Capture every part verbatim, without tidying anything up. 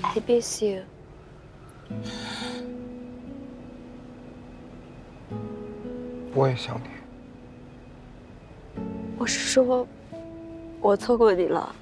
I miss you。 我也想你。 我是说，我错过你了。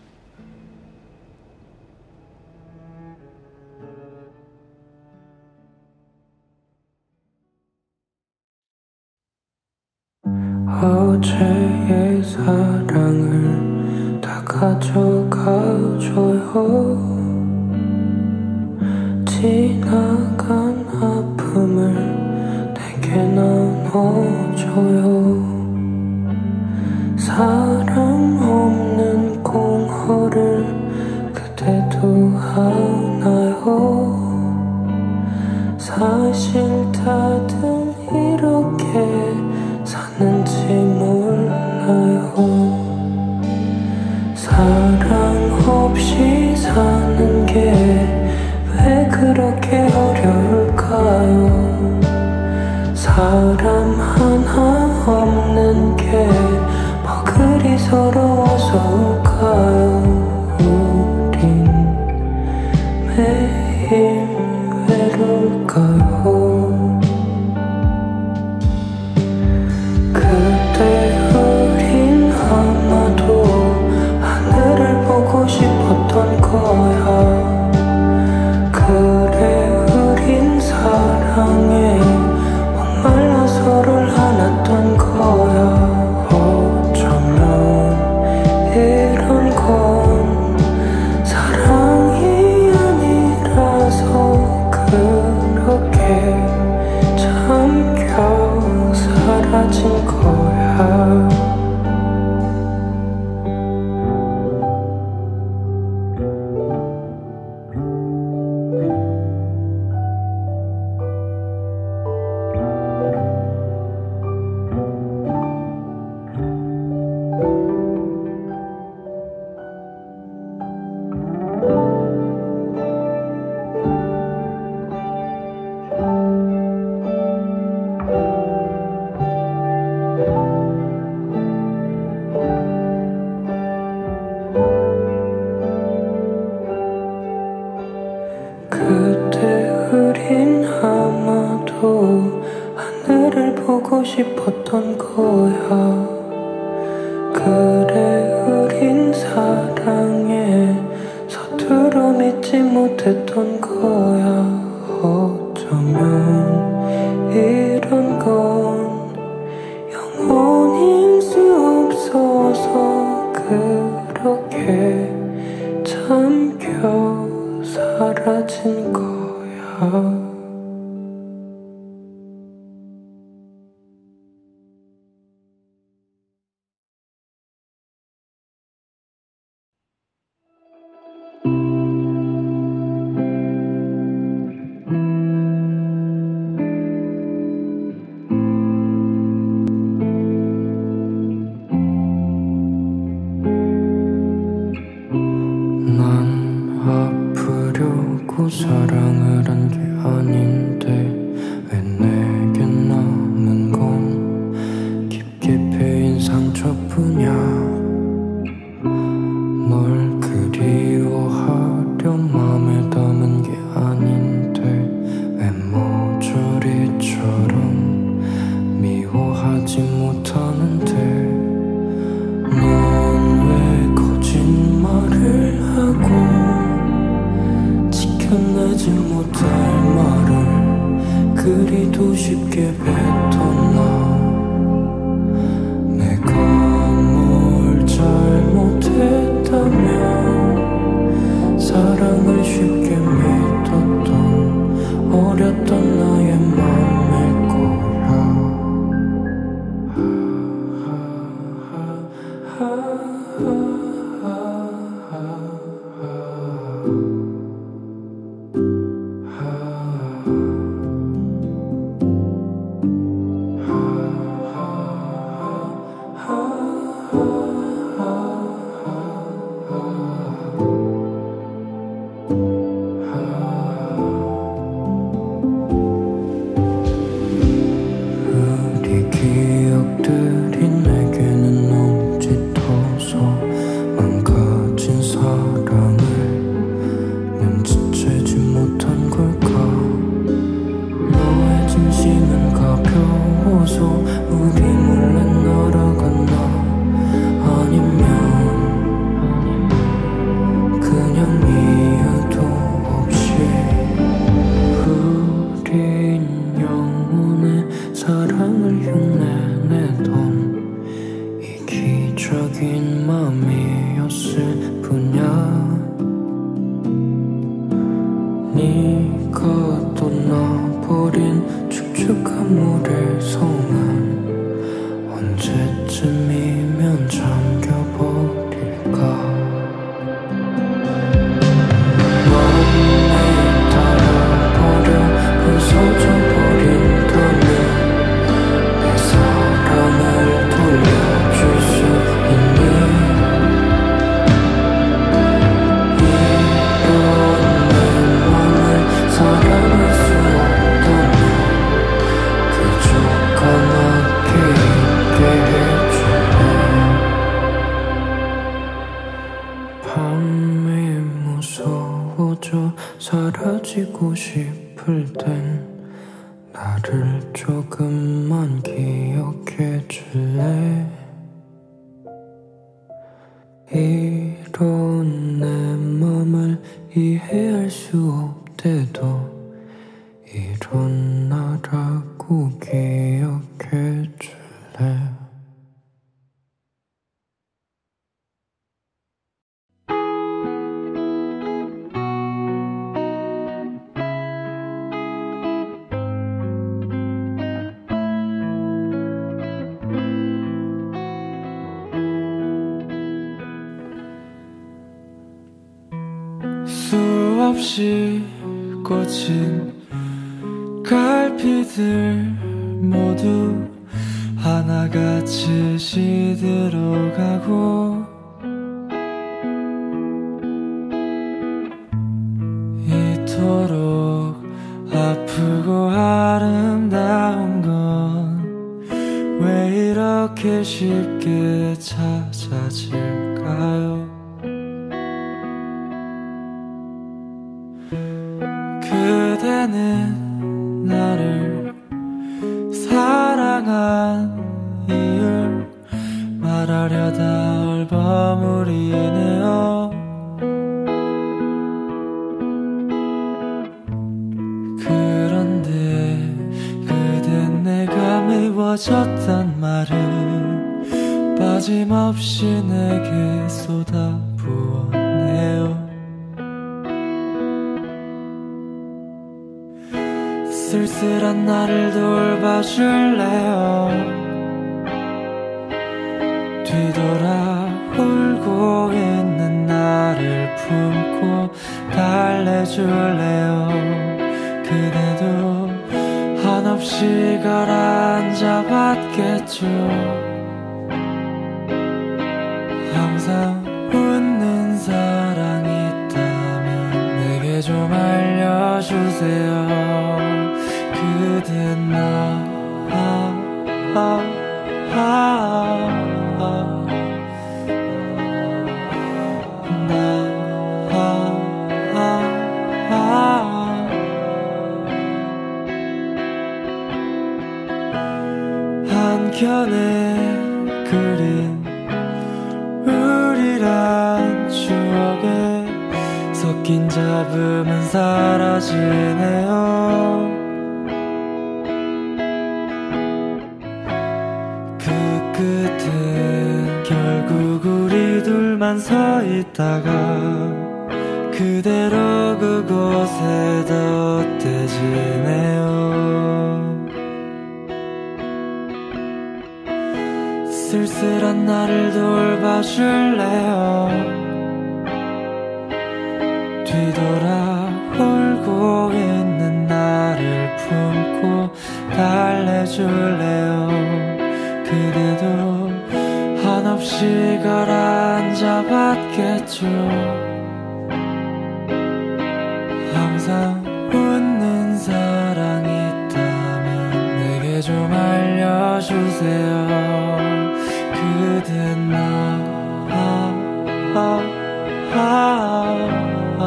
싶었던 거야. 그래 우린 사랑에 서투러 믿지 못했던 거야. 어쩌면 이런 건 영원일 수 없어서 그렇게 잠겨 사라진 거야. 사랑을 한 게 아닌데 왜 내게 남은 건 깊게 패인 상처뿐이야. 널 그리워하려 맘에 담은 게 아닌데 왜 모조리처럼 미워하지 못하는데 넌 왜 거짓말을 하고 끝내지 못할 말을 그리도 쉽게 뱉었나. 내가 뭘 잘못했다면 사랑을 쉽게 믿었던 어렸던 나의 맘일 거야. Ah 모습 뿐이야. 네가 떠나버린 축축한 모래성은 언제쯤이면 잠겨버릴까. 맘에 달아버려 부서져버린다면 내 사랑을 돌려줄 수 있니. 이런 내 맘을 사랑할 수 없다면 그저 까맣게 있게 해줄래. 밤이 무서워져 사라지고 싶을 땐 나를 조금만 기억해 줄래. 이런 내 맘을 이해할 수 없대도 이런 나라고 기억해 줄래. 수없이 꽂힌 갈피들 모두 하나같이 시들어가고 이토록 아프고 아름다운 건 왜 이렇게 쉽게 찾아질까요. 그대는 나를 사랑한 이유를 말하려다 얼버무리네요. 그런데 그댄 내가 미워졌단 말을 빠짐없이 내게 쏟아부었네요. 쓸쓸한 나를 돌봐줄래요. 뒤돌아 울고 있는 나를 품고 달래줄래요. 그대도 한없이 가라앉아 봤겠죠. 항상 웃는 사랑이 있다면 내게 좀 알려주세요. 그댄 나 아, 아, 아, 아, 나 아, 아, 아. 한켠에 그린 우리란 추억에 섞인 잡음은 사라지네요. 끝은 결국 우리 둘만 서 있다가 그대로 그곳에 덧대지네요. 쓸쓸한 나를 돌봐줄래요. 뒤돌아 울고 있는 나를 품고 달래줄래요. 그대도 한없이 가라앉아 봤겠죠. 항상 웃는 사랑이 있다면 내게 좀 알려주세요. 그댄 나 아, 아, 아, 아,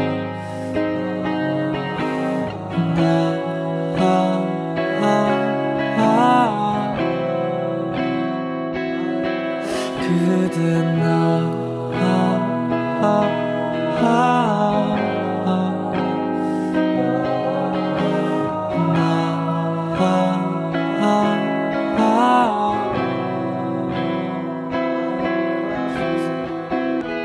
나 아, 아, 아. 그댄 나 아, 아, 아, 아, 나 아, 아, 아.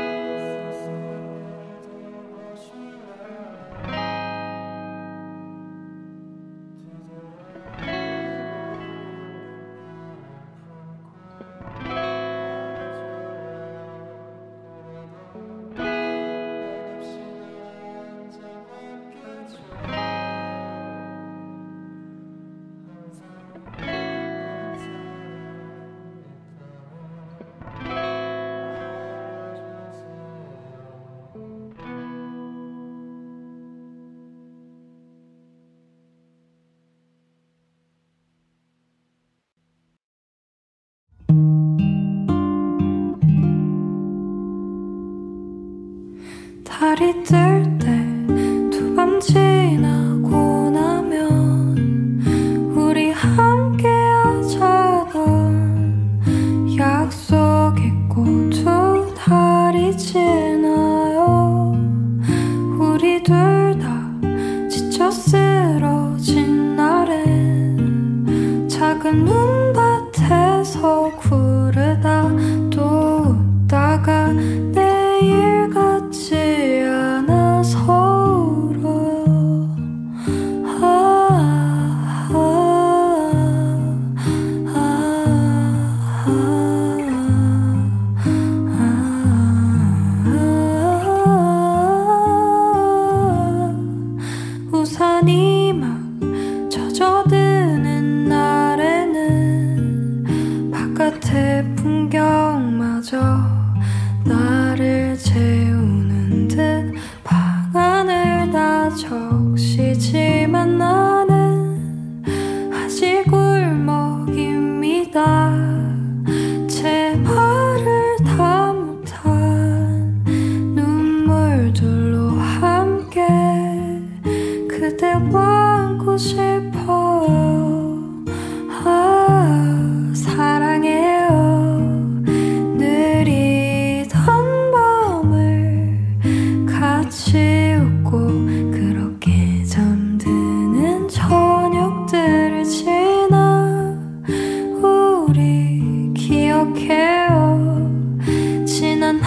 달이 뜰 때 두 밤 지나고 나면 우리 함께 하자던 약속 잊고 두 달이 지나요. 우리 둘 다 지쳐 쓰러진 날엔 작은 눈밭에서 구르다 또 웃다가 내일 같지 않아서 울어요. 아, 아, 아, 아, 아, 우산이 막 젖어드는 날에는 바깥의 풍경마저 나를 재우는 듯 방안을 다 적시지만 나는 아직 울먹입니다. 제 말을 다 못한 눈물들로 함께 그대와 안고 싶어요. 아, 사랑해요. 느리던 밤을 같이 웃고 그렇게 잠드는 저녁들을 지나 우리 기억해요. 지난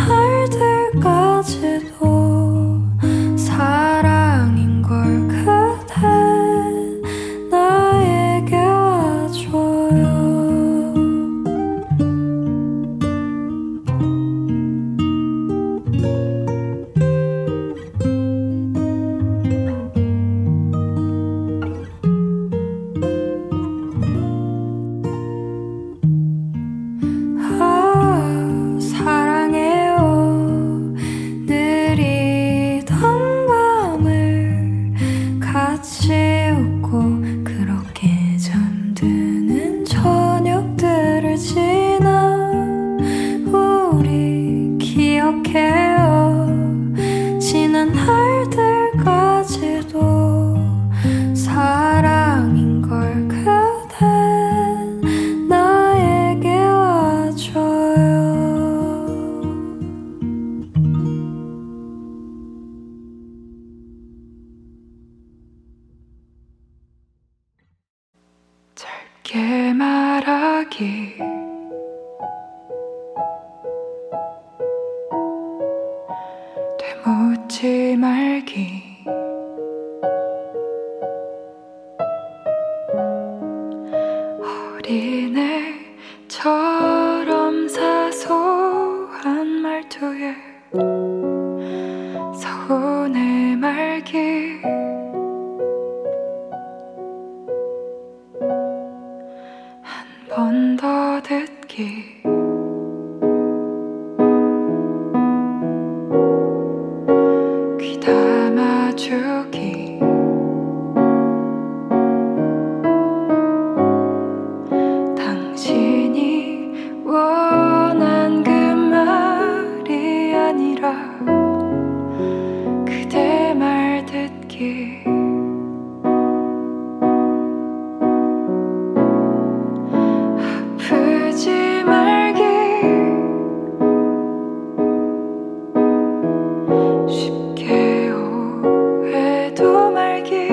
날들까지도 사랑인 걸 그댄 나에게 와줘요. 아, 사랑해요. 느리던 밤을 같이 웃고 그렇게 잠드는 저녁들을 지나 우리 기억해요. 지난 날들까지도 사랑인 걸 그댄 나에게 와줘요. 짧게 말하기 되묻지 말기 어린애처럼 사소한 말투에 서운해 말기 한 번 더 듣기 귀 담아주기 당신이 원한 그 말이 아니라 그대 말 듣기 아프지 말기 쉽게 오해도 말기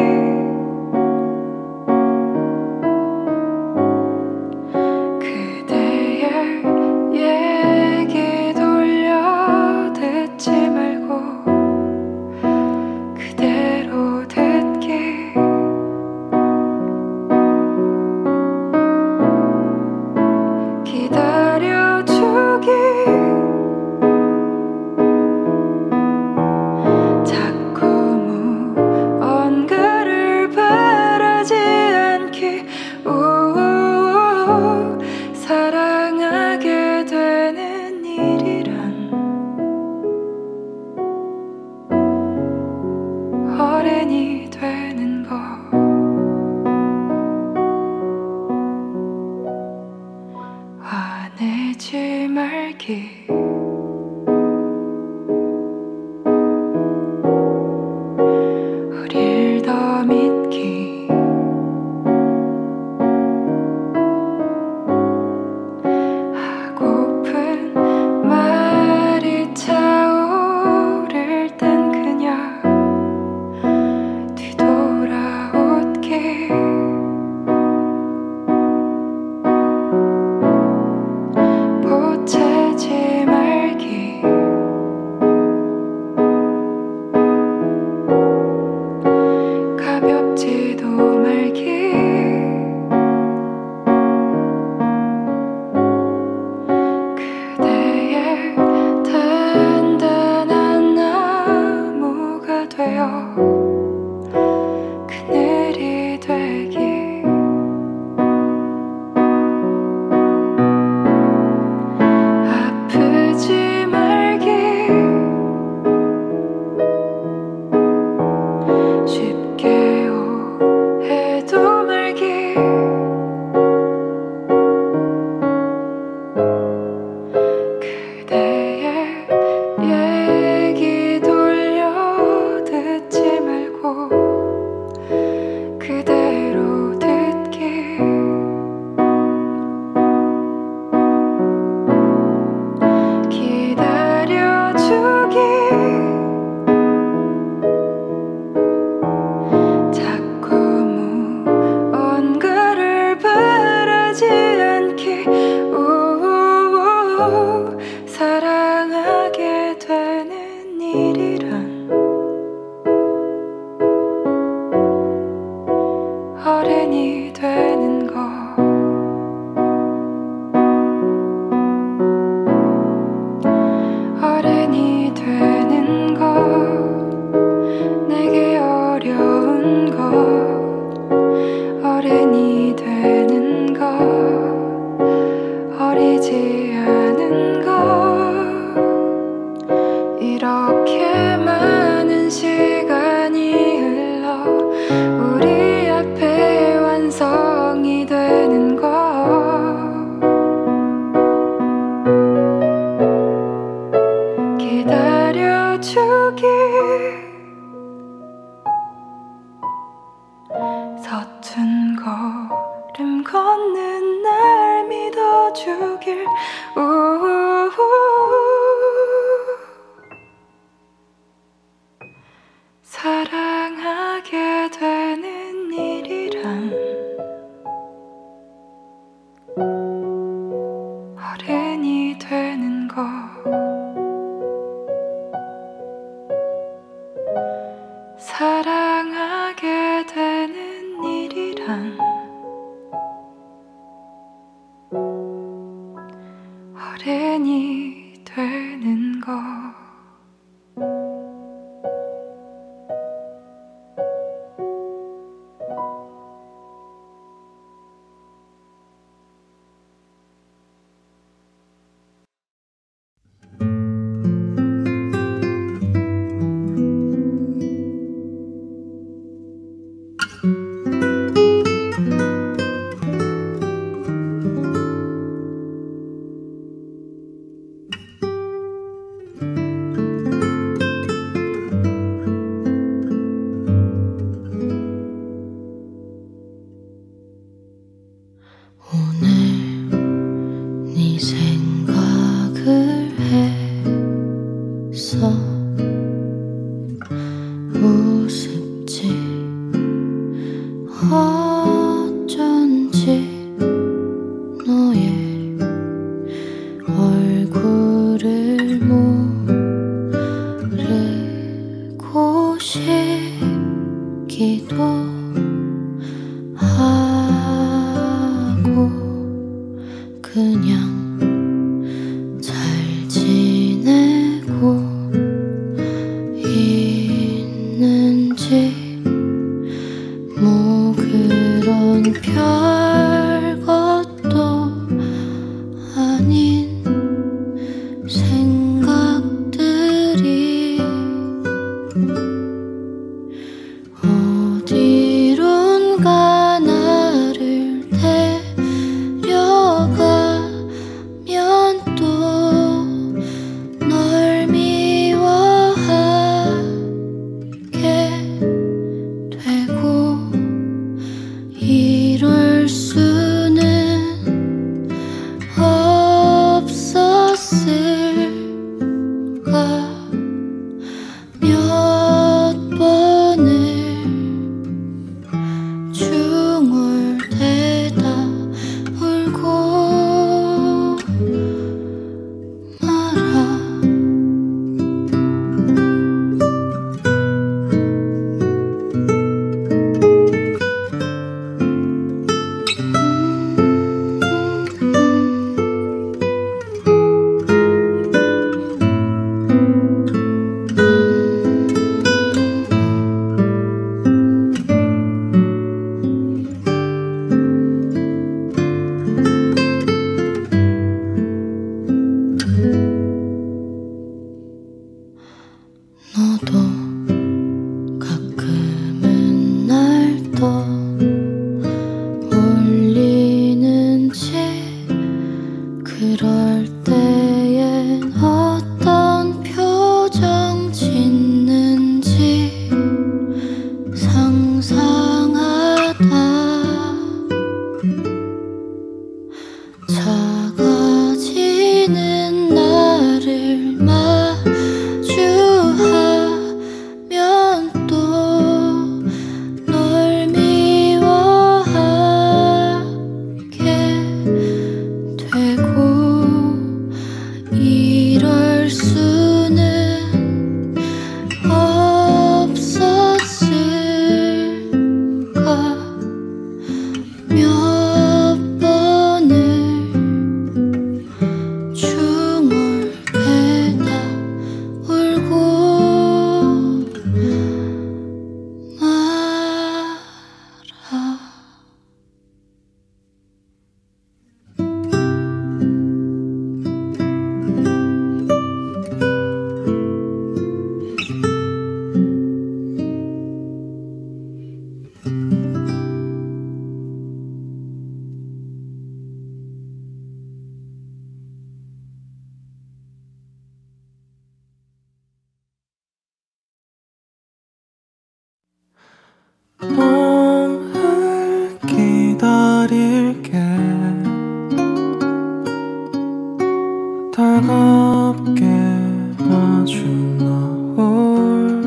그대의 얘기 돌려 듣지 말고 그대로 듣 기다려주길 서툰 걸음 걷는 날 믿어주길 우우우. 사랑하게 되는 일이란 어른이 되는 것. 사랑하게 되는 일이란 어른이 되는 것. 오늘 네 생각을 해서 우습지 어쩐지 너의 얼굴을 모르고 싶기도 하고 그냥 잘 지내고 있는지 뭐 그런 별것도 아닌 생각들이 어디론가 나를 데려가면 또 널 미워하게 되고 이럴 수는 없었을까. 몇 번을 중얼대다 울고 말아. 너도 가끔은 날 떠올리는지 그럴 때엔 어떤 표정 짓는지 상상하다 작아지는 나를 마주하면서 봄을 기다릴게 달갑게 마주 나올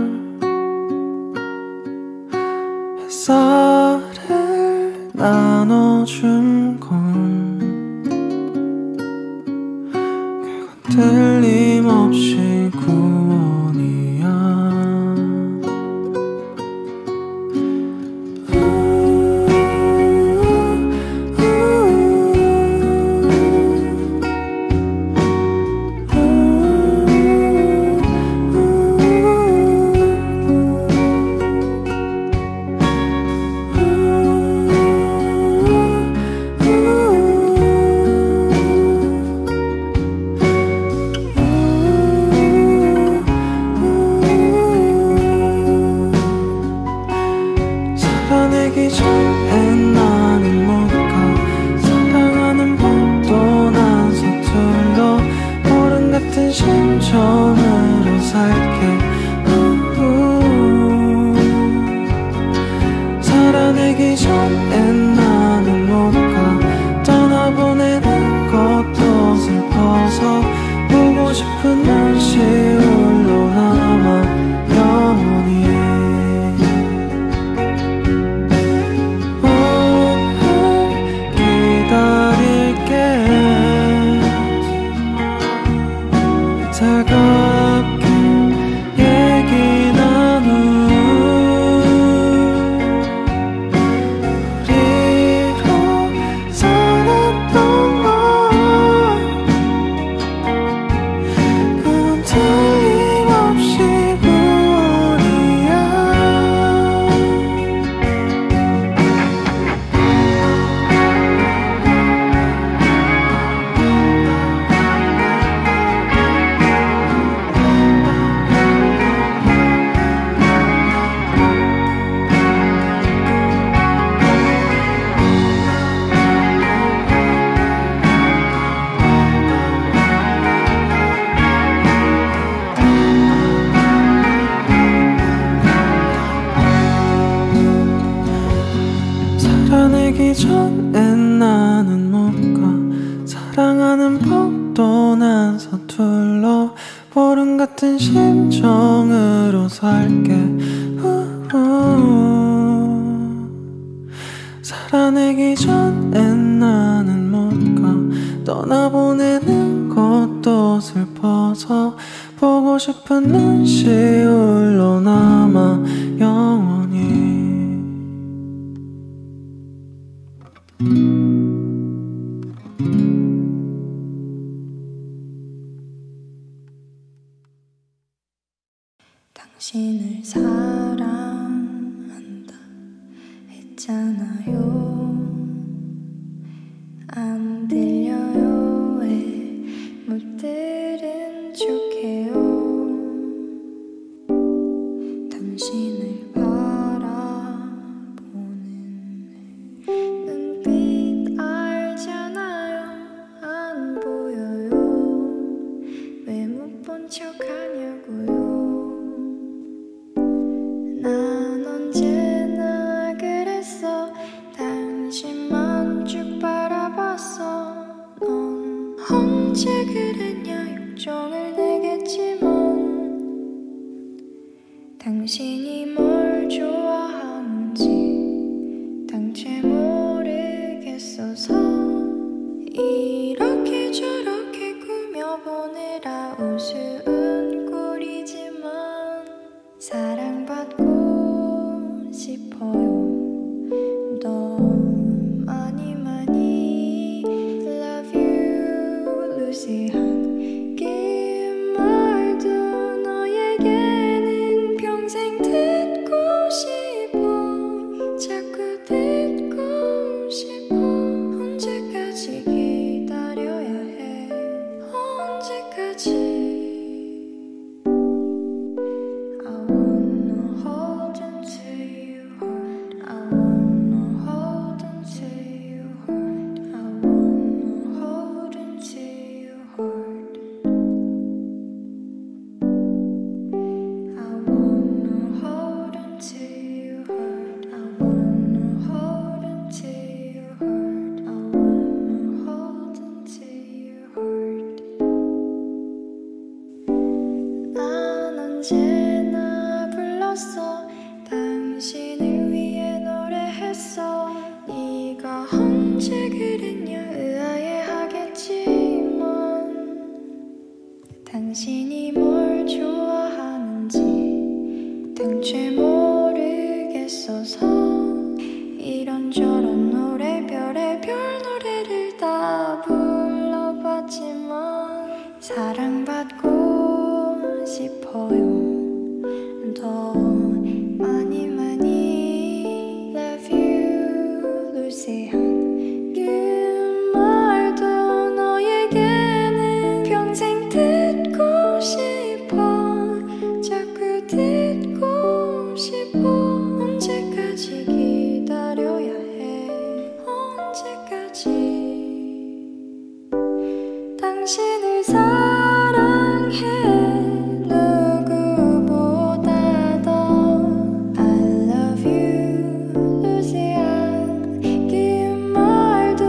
햇살을 나눠준 건 그건 틀림없이 구원이야. 살아내기 전에 나는 못 가. 사랑하는 법도 난 서툴러 보름 같은 심정으로 살게. 우우. 살아내기 전에 나는 못 가. 떠나보내는 것도 슬퍼서 보고 싶은 눈시 홀로 남아 영원히. 차갑게 얘기 나누 우리로 살았던 걸 그건 틀림없이 구원이야. 살아내기 전에 나는 못 가. 사랑하는 법도 난 서툴러 보름 같은 심정으로 살게. 우우. 살아내기 전에 나는 못 가. 떠나보내는 것도 슬퍼서 보고 싶은 눈시 홀로 남아 영원히. 당신을 사랑한다 했잖아요. 안 들려요. 왜 못 들은 척해요. 당신을 바라보는 눈빛 알잖아요. 안 보여요. 왜 못 본 척하냐고요. 난 언제나 그랬어. 당신만 쭉 바라봤어. 넌 언제 그랬냐. 욕정을 내겠지만 당신이 뭘 좋아하는지 당최 모르겠어서 이렇게 저렇게 꾸며보느라 우스운 꼴이지만 사랑받고 싶어요. 더 많이 많이 Love you Lucy. 한 긴 말도 너에게는 평생 듣고 싶어. 언제나 불렀어. 당신을 위해 노래했어. 네가 언제 그랬냐 의아해하겠지만 당신이 뭘 좋아하는지 등채 모르겠어서 이런저런 노래 별의별 노래를 다 불러봤지만 사랑받고 싶어요. 더 많이 많이 Love you Lucy 한 그 말도 너에게는 평생 듣고 싶어. 자꾸 듣고 싶어. 언제까지 기다려야 해. 언제까지 당신을 사랑해. 누구보다 더 I love you Lucian. 그 말도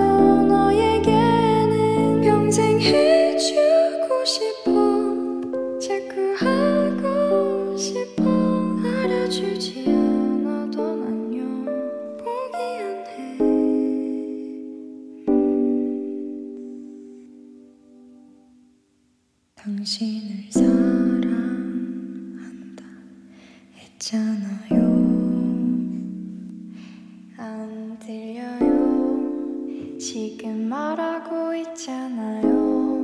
너에게는 평생 해주고 싶어. 자꾸 하고 싶어. 알아주지 않아도 난요 포기 안 해. 당신을 사랑한다 했잖아요. 안 들려요. 지금 말하고 있잖아요.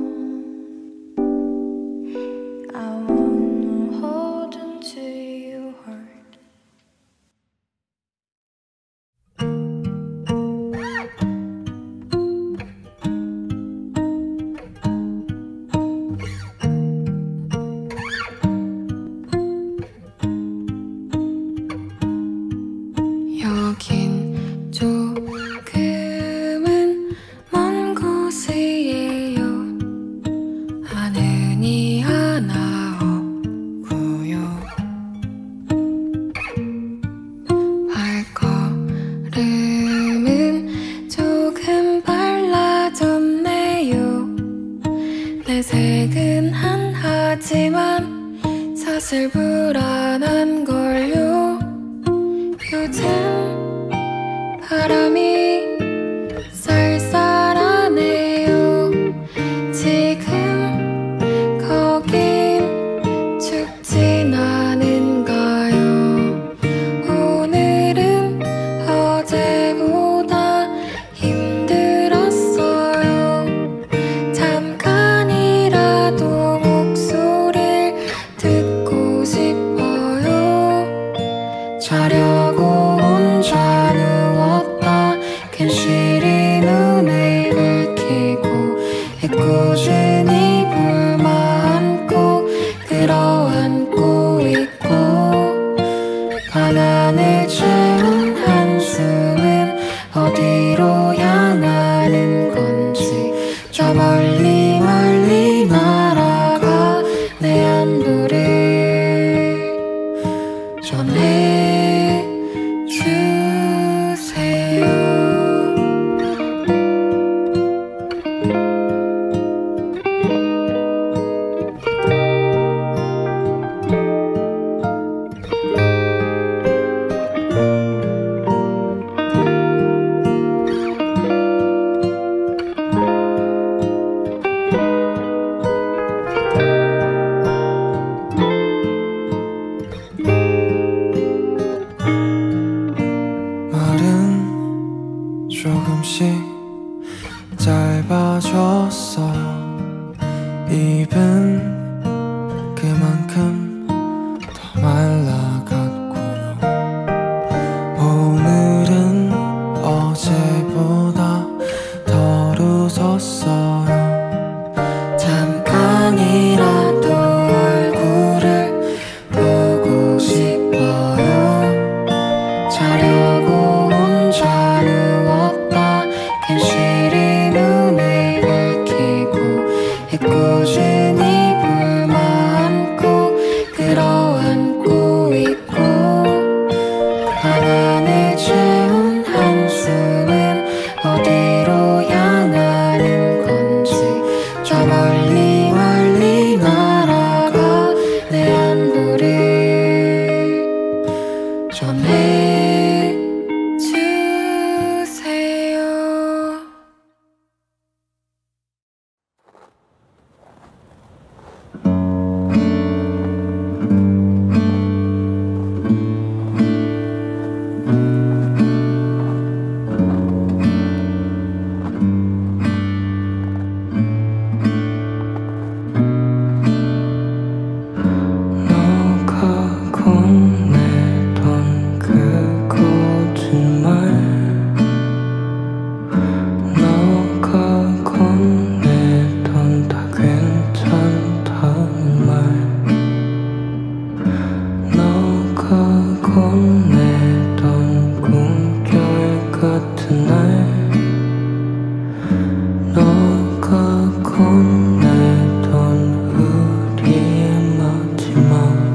I wanna hold on to your heart. 여긴 조금은 먼 곳이에요. 하늘이 하나 없고요. 발걸음은 조금 빨라졌네요. 내색은 하지만 사실 불안한걸요. 요즘 바람이 쌀쌀하네요. 지금 거긴 춥진 않은가요? 오늘은 어제보다 힘들었어요. 잠깐이라도 목소리를 듣고 싶어요. 자려고 혼자 누웠다 괜시리 눈을 붉히고 꾸준히 불만 안고 끌어안고 있고 가난을 채운 한숨은 어디로 향하는 건지 저 멀리 멀리 날아가 내 안부를 전해주세요. 말은 조금씩 짧아졌어요. 입은 그만큼 더 말라갔고요. 오늘은 어제보다 덜 웃었어요. 잠깐이라도 얼굴을 보고 싶어요. 자려고 혼자 누웠다 괜시리 눈을 붉히고 꾸준히 불만 안고 끌어안고 있고 가난을 채운 한숨은 어디로 향하는 건지 저 멀리 멀리 날아가 내 안부를 건네던 꿈결 같은 날 너가 건네던 우리의 마지막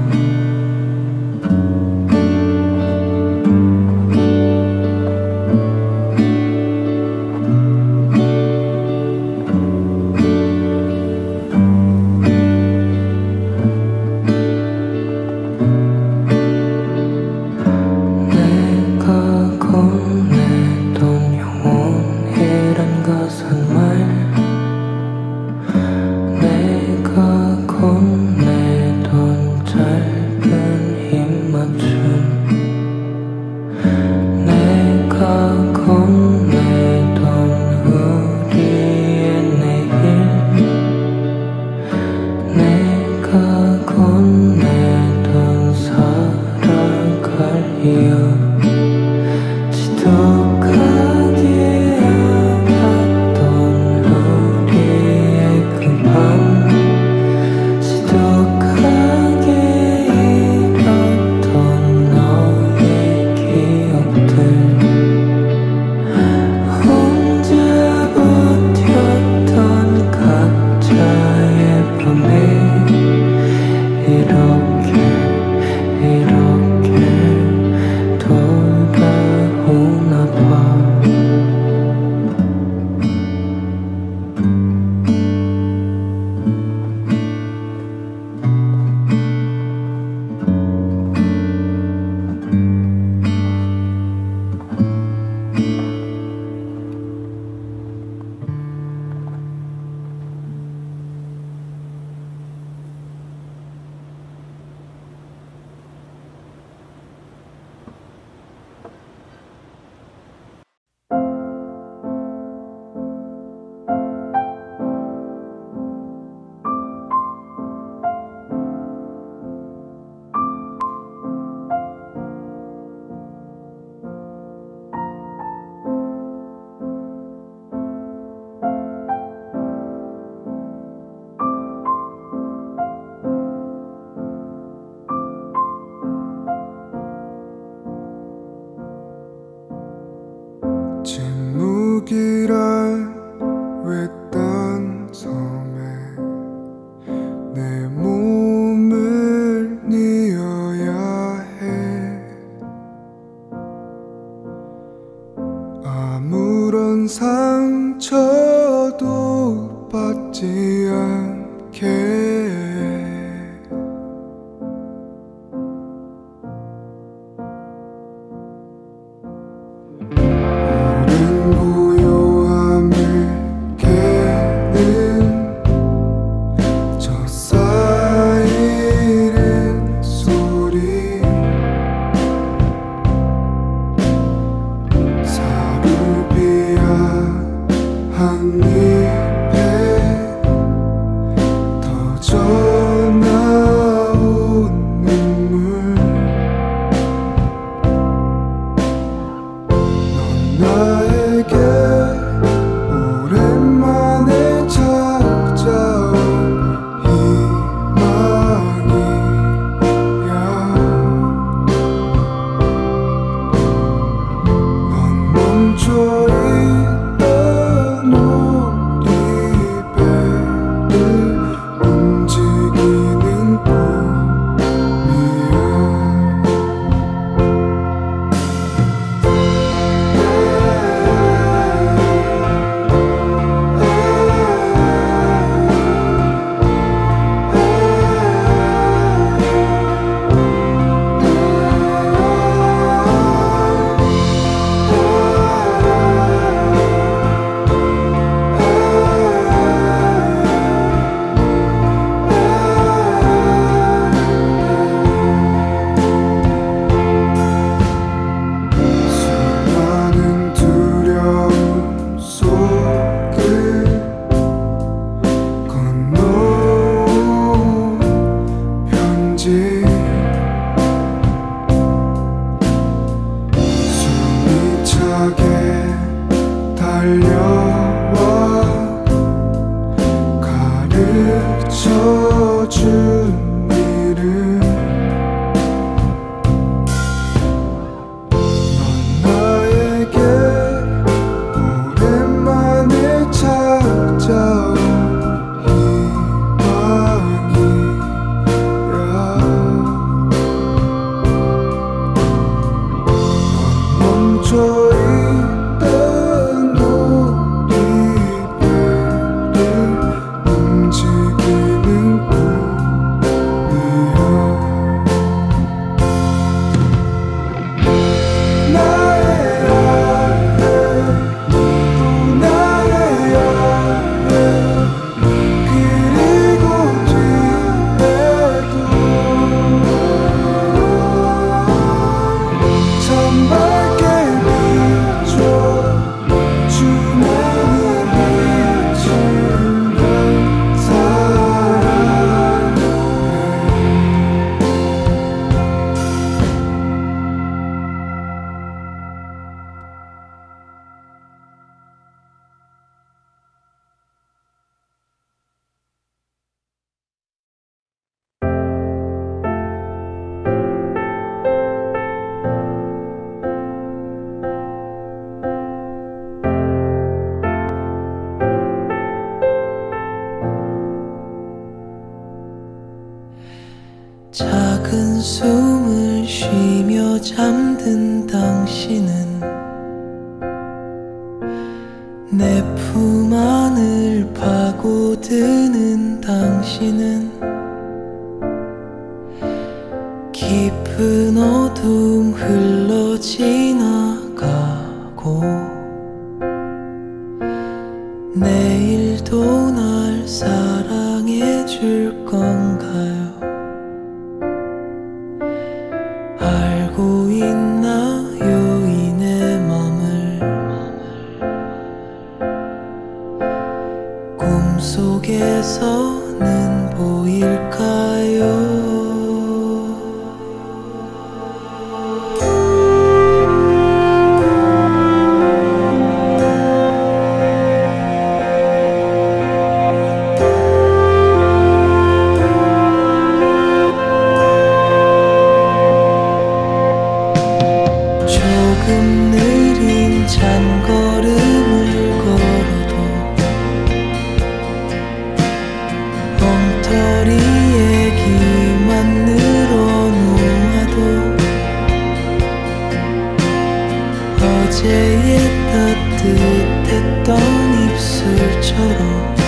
침묵이란 외딴 섬에 내 몸을 뉘어야 해. 아무런 상처도 받지 않게 가르쳐준 일은 큰 숨을 쉬며 잠든 당신은 내 품 안을 파고드는 당신은 깊은 어둠 흘러 지나가고 내일도 날 사랑해 줄 건가요? 알고 있나요 이 내 맘을 꿈속에서는 보일까요? 조금 느린 잔걸음을 걸어도 엉터리 얘기만 늘어놓아도 어제의 따뜻했던 입술처럼